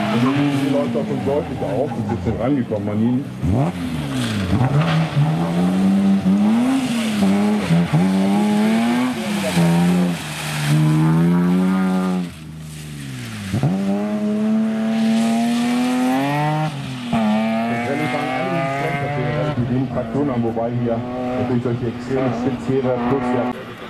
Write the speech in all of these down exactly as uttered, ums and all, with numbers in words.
Also hier läuft auch schon deutlich auf, ein bisschen rangekommen an ihn. Traktion haben, wobei hier natürlich solche extremen Spitzkehrer plus ja.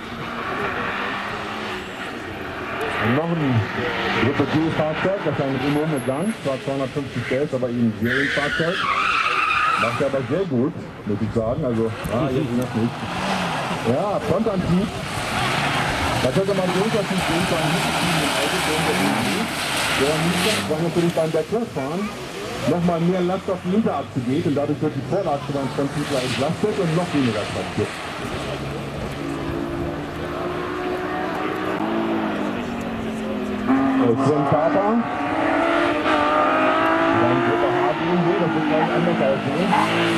Und noch ein Gruppe G-Fahrzeug, das ist ein Renault Megane, zwar zweihundertfünfzig P S, aber eben ein Serienfahrzeug. Macht er aber sehr gut, muss ich sagen. Also, ah, hier sehen das nicht. Ja, Frontantrieb. Da könnte man den Unterschied sehen zu einem mitgetriebenen Auto, der nicht, weil natürlich beim Bergwerkfahren nochmal mehr Last auf die Hinterachse geht und dadurch wird die Vorderachse beim Frontflügel entlastet und noch weniger Kraft gibt. Sven Kaper. Dann Gruppe H B M W, das wird gleich anders aussehen.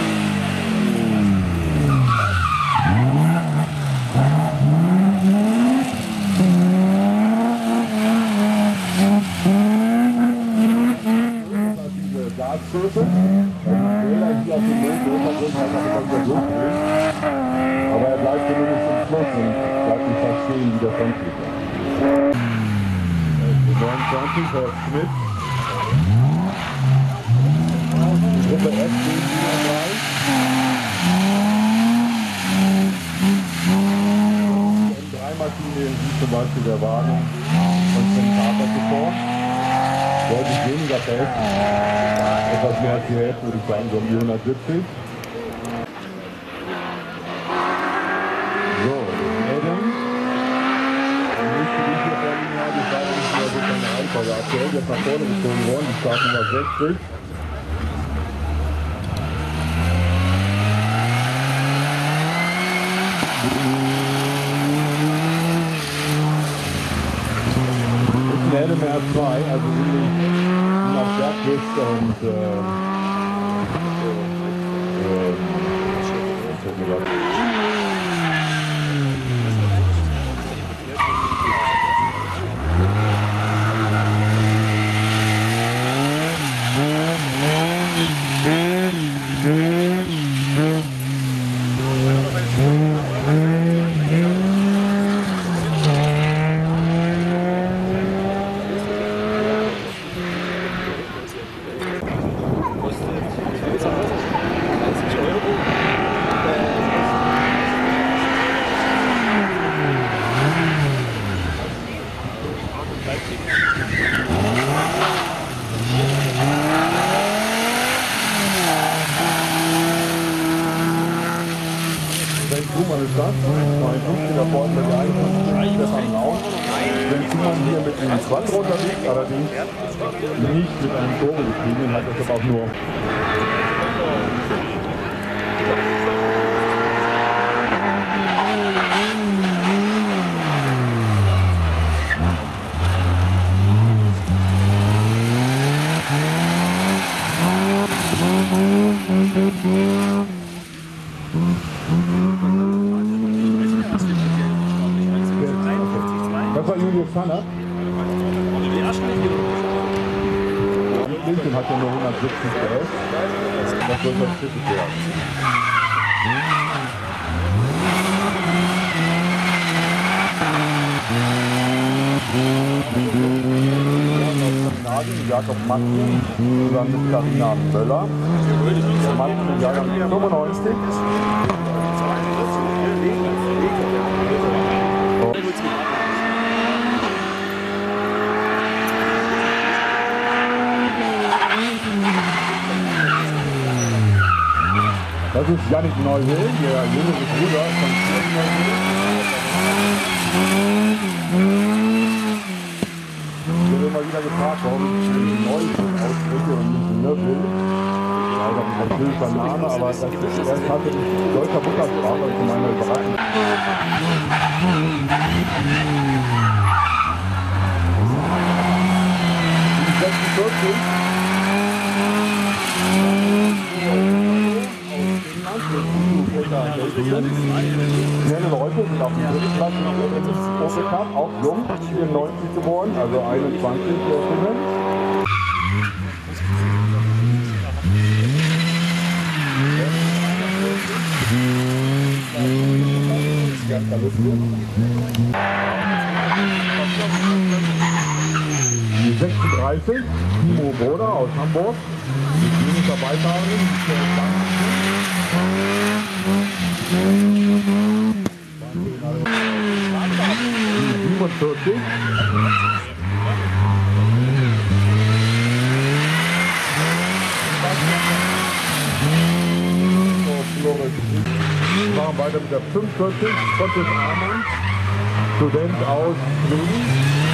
Gasschöpfe, weil die Fehler hier auf dem Motor sind, hat er immer wieder durchdrehen. Aber er bleibt zumindest im Fluss und bleibt nicht verstehen wie der Frontflügel. neunundzwanzig, Herr Schmidt. Gruppe S, B drei. Und drei Maschinen, wie zum Beispiel der Wagen von Sven Kaper zuvor. Deutlich weniger fest, etwas mehr als die Hälfte, würde ich sagen, so um die hundertsiebzig. So, Adam. Die nächste, die ich hier vorliegen habe, ist leider nicht mehr so eine Reihenfolge aktuell. Jetzt nach vorne gezogen worden, die Startnummer sechzig. Adam R zwei, also wirklich nach Bergwitz und äh, hier mit einem Quattro unterwegs, allerdings nicht mit einem Turbogetriebe, hat das aber auch nur. Das war Julius Tanner. Lincoln hat ja nur hundertsiebzig P S. Das wird das kritisch werden. Jakob Mann, zusammen mit Carina Möller. Der Mann im Jahrgang fünfundneunzig. Das ist Yannick Neuwill, der jüngere Bruder von Sven Neuwill. Ich werde immer wieder gefragt, warum ich Neuwill ausspreche und nicht Neuwill. Also das ist ein französischer Name, aber das ist erst tatsächlich deutscher Muttersprache, also meine Überraschung. sechsundvierzig. Schnelle Leute sind auf dem dritten Platz im Opel Cup, auch jung, vierundneunzig geboren, also einundzwanzig. Die sechsunddreißig, Timo Broder aus Hamburg. Die ist dabei siebenundvierzig. Wir machen weiter mit der fünfundvierzig, Gottes Amann, Student aus Schweden.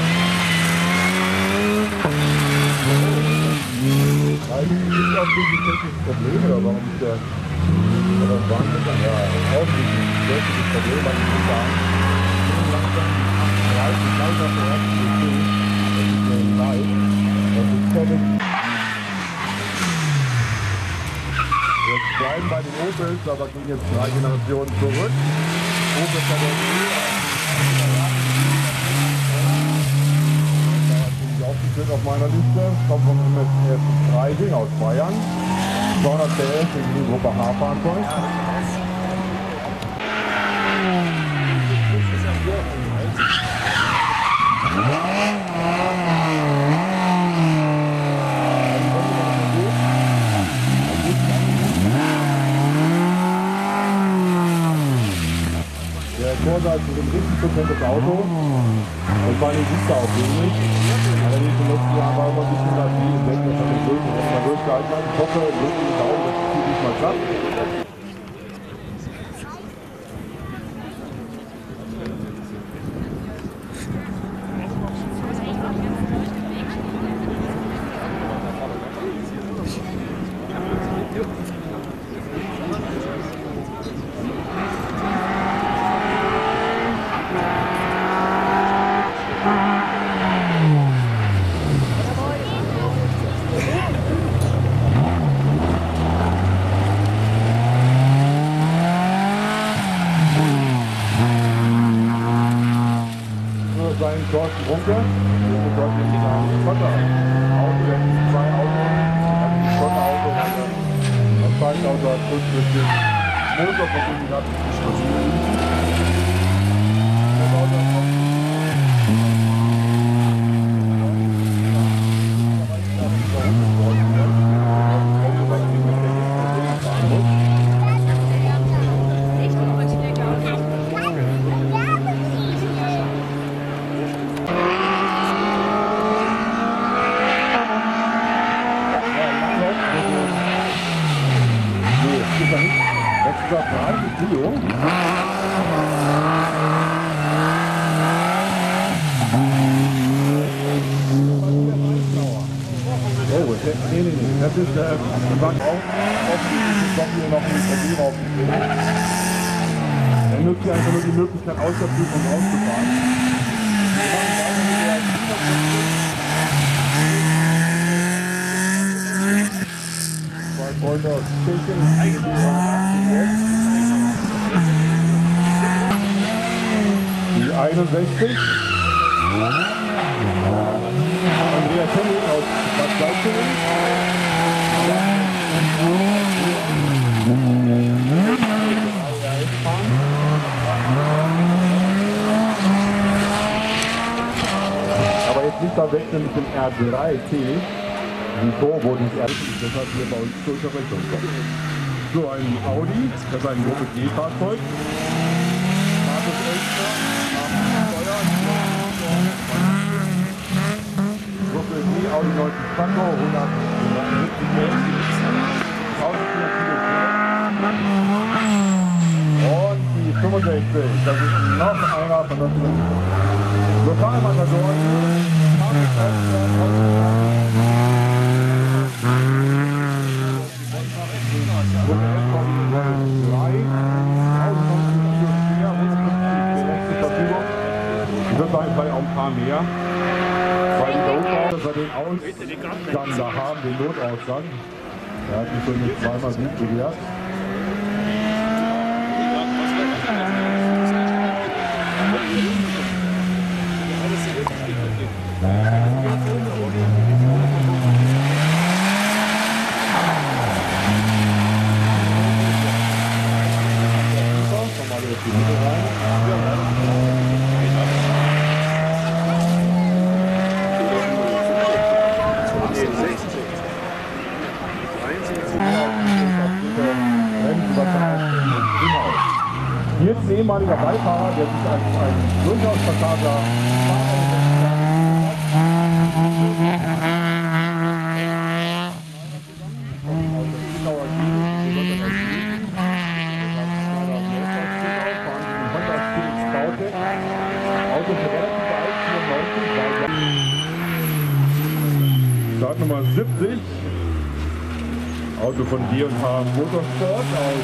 Also, es gibt auch wirklich technische Probleme, oder warum ist der, oder Wahnsinn, ja, offensichtlich ein technisches Problem, was ich nicht sagen. Ich bin langsam dreißig, langsam der erste System, das ist mir leid, das ist völlig. Wir bleiben bei den Opels, aber gehen jetzt drei Generationen zurück. Opel Kadett, aufgeführt auf meiner Liste, kommt von M S F Freising aus Bayern. zweihundert P S in die Gruppe H-Fahrzeug. Der Corsa ist mit siebzig Prozent des Autos. Und vor allem sieht er auch wenig. Allerdings im letzten Jahr war immer ein bisschen das Spiel. Ich denke, das hat den Größen erstmal durchgehalten hat. Ich hoffe, es wird die Daumen, dass es diesmal klappt. Thorsten Runke, und dort den Schotter Auto, der hat zwei Autos, also ein Schotter Auto, das zweite Auto hat fünf mit dem Motor verbunden gehabt, das Auto Nee, nee, nee, das ist, äh, wir waren auch offensichtlich doch hier noch ein Problem aufgetreten. Er nutzt hier einfach nur die Möglichkeit, aus der Prüfung rauszufahren. Wir machen weiter mit der zwei Folter aus Tschechien. Die einundsechzig. Andreas Henning aus Bad Salzungen. Aber jetzt nicht da wechseln mit dem R drei T, die Turbo, die ist ehrlich, deshalb hier bei uns zur Unterbrechung kommt. So, ein Audi, das ist ein Gruppe G-Fahrzeug. Gruppe G, Audi neunzig Spandau, hundertsiebzig und die fünfundsechzig, das ist noch einer von unseren Lokalmatadoren. Ich würde sagen, vielleicht auch ein paar mehr. Weil die Notausgang, dass wir den Ausgang da haben, den Notausgang. Er hat mich schon mit zweimal gut gewehrt. Hier ist ein ehemaliger Beifahrer, der sich als ein durchaus verkater Fahrer Startnummer siebzig, Auto von G und H Motorsport aus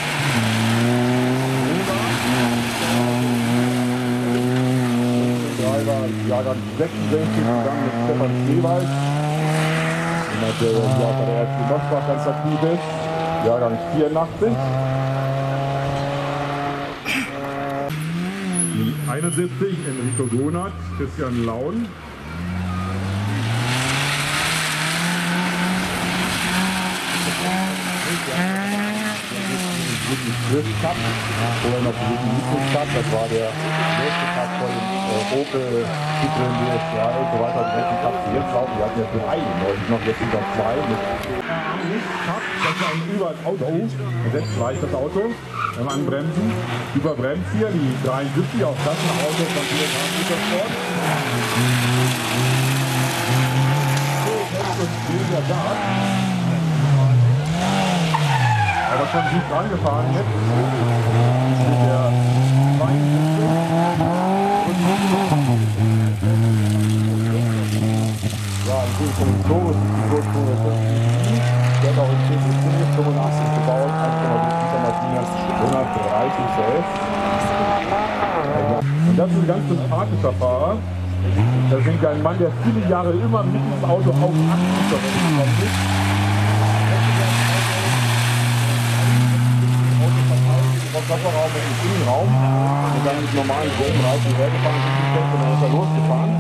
Driver Jahrgang sechsundsechzig zusammen mit Stefan Schneewald, jemand, der ja bei der R C Mosbach ganz aktiv ist, Jahrgang vierundachtzig. Die einundsiebzig Enrico Gonat, Christian Laun. Swift Cup, vorher noch diesen Swift Cup, das war der nächste Cup von dem äh, Opel, Citroën D S drei und so weiter, die ganzen Cups, die jetzt laufen, wir hatten ja drei, neulich noch, jetzt sind noch zwei. Mit Cup, das war ein über das Auto, setzt gleich das Auto, beim Anbremsen, überbremst hier, die dreiundsiebzig, auch das ein Auto von G und H Motorsport. So, jetzt ist weniger Gas. Aber schon gut rangefahren jetzt mit der zweiundsiebzig. Ja, ein gutes Tor ist die Kurzkurve der hat auch in C C C fünfundachtzig gebaut, eins Komma sieben Liter Maschine, hundertdreißig C S. Und das ist ein ganz sympathischer Fahrer. Das ist ein Mann, der viele Jahre immer mit dem Auto auf Achsen verwendet ist. Kofferraum und im Innenraum und dann mit normalen groben Reifen hergefahren und dann ist er losgefahren.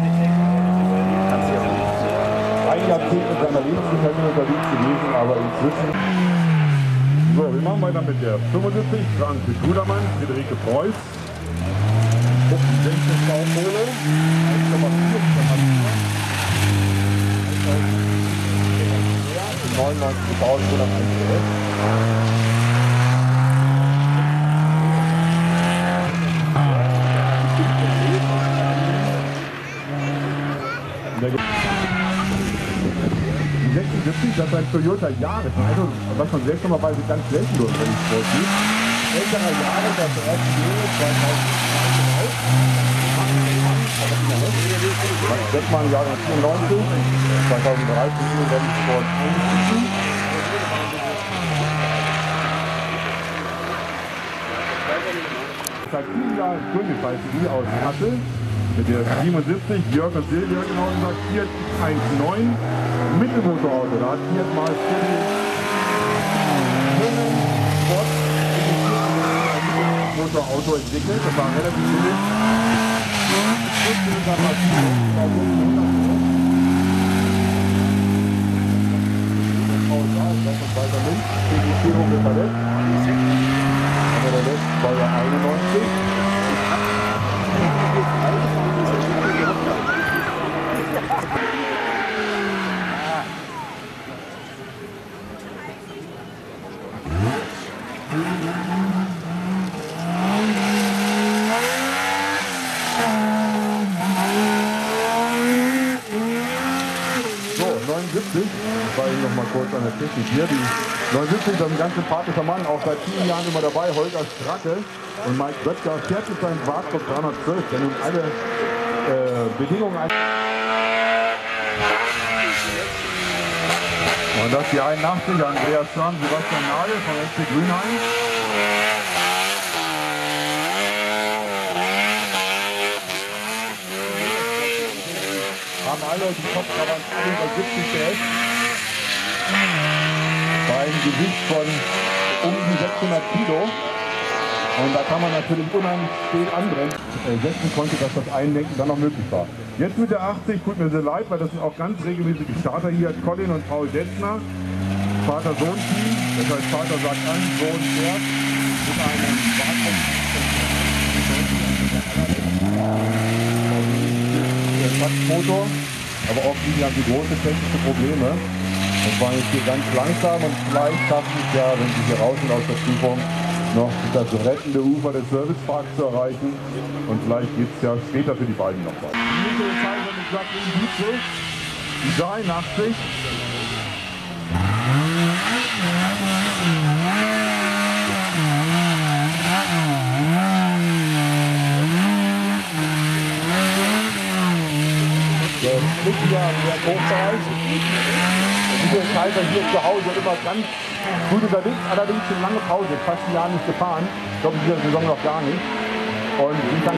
Ein Jahrzehnt mit seiner Lebensgefährtin unterwegs gewesen, aber inzwischen. So, wir machen weiter mit der fünfundsiebzig, Franz Schudermann, Friederike Preuß. sechzehn Baumole, eins Komma vier neunundneunzig gebaut, hunderteins C S. Die sechsundsiebzig, das ist ein Toyota Yaris, also was man seltsamerweise ganz selten nur wenn es vorgeht. Älterer Jahre, das erste Jahr zweitausenddreizehn aus. Sechs Mal im Jahr vierundneunzig, zweitausenddreizehn in Rennsport eingestiegen. Seit vielen Jahren Königreich die aus Kassel. Mit der siebenundsiebzig, Jörg und Silvia genau gesagt, Fiat eins neun Mittelmotorauto. Da hat Fiat mal ein Motorauto entwickelt. Das war relativ billig. Weiter links, die verletzt. Aber der letzte Baujahr einundneunzig. So, neunundsiebzig, war ich noch mal kurz an der Technik hier. Die neunundsiebzig ist ein ganz sympathischer Mann, auch seit vielen Jahren immer dabei, Holger Stracke und Mike Böttger fährt mit seinem Wartburg dreihundertzwölf, der nun alle äh, Bedingungen ein. Und das die einundachtzig, Andreas Schramm, Sebastian Nagel von F C Grünheim. Haben alle die Kopfkabern hundertsiebzig C S. Bei einem Gewicht von um die sechshundert Kilo. Und da kann man natürlich unheimlich spät anbremsen. Äh, setzen konnte, dass das Einlenken dann noch möglich war. Jetzt mit der achtzig, tut mir sehr leid, weil das sind auch ganz regelmäßige Starter hier. Colin und Paul Detzner, Vater-Sohn-Team. Das heißt, Vater sagt an, Sohn fährt mit einem Wartungsmotor. aber offensichtlich haben sie große technische Probleme. Und fahren jetzt hier ganz langsam und vielleicht schaffen sie es ja, wenn sie hier raus sind aus der Prüfung, noch das rettende Ufer des Serviceparks zu erreichen. Und vielleicht geht es ja später für die beiden noch weiter. Die mittlere Zeit mit Jacqueline siebzig, die dreiundachtzig. Der Mitglieder der Hochbereich. Diese Kaiser hier zu Hause immer ganz gut unterwegs, allerdings eine lange Pause, fast ein Jahr nicht gefahren. Ich glaube, in dieser Saison noch gar nicht. Und